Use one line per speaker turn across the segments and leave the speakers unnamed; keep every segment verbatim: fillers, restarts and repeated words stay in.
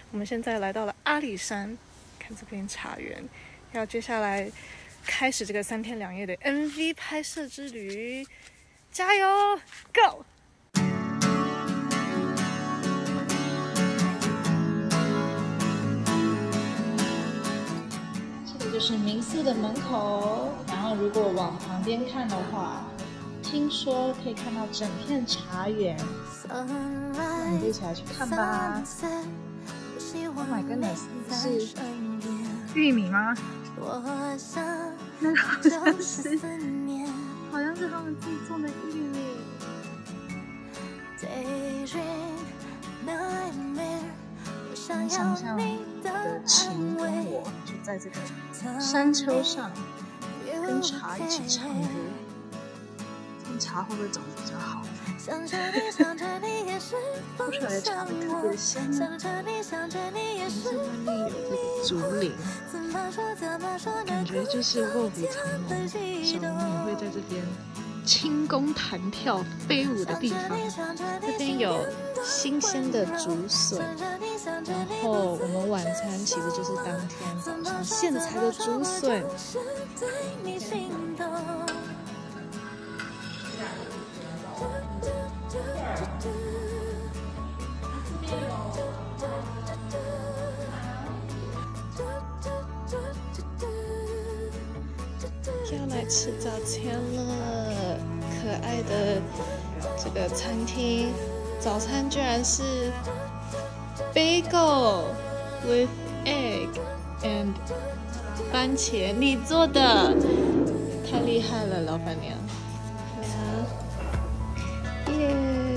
我们现在来到了阿里山，看这边茶园，要接下来开始这个三天两夜的 M V 拍摄之旅，加油 ，Go！
这个就是民宿的门口，然后如果往旁边看的话，听说可以看到整片茶园，那我们就一起来去看吧。Oh my goodness， 这是
玉米吗？那个好像是，好像是他们自己种的玉米。你想象你的情跟我就在这个山丘上，跟茶一起唱歌。这茶会不会长得比较好？泡出来的茶会特别香。你这外面有这个竹林，感觉就是卧虎藏龙，小龙女会在这边轻功弹跳飞舞的地方。这边有新鲜的竹笋，然后我们晚餐其实就是当天早上现采的竹笋。要来吃早餐了，可爱的这个餐厅，早餐居然是 bagel with egg and 番茄，你做的，太厉害了，老板娘！耶！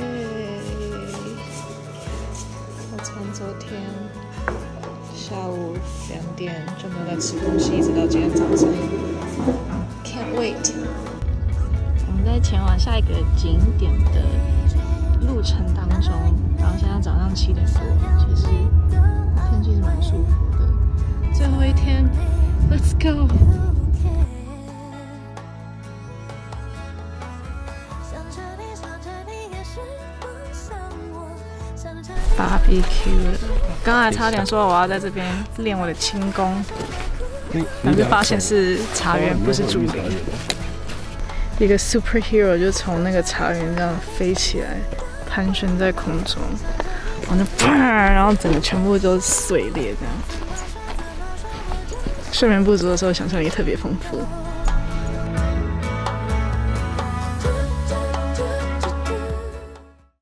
我从昨天下午两点就没有在吃东西，一直到今天早上。Can't wait！ 我们在前往下一个景点的路程当中，然后现在早上七点多，其实天气是蛮舒服的。最后一天 ，Let's go！ Barbecue 了，刚才差点说我要在这边练我的轻功。但是发现是茶园，不是竹林。一个 superhero 就从那个茶园这样飞起来，盘旋在空中，然后就砰，然后整个全部都碎裂这样。睡眠不足的时候，想象力特别丰富。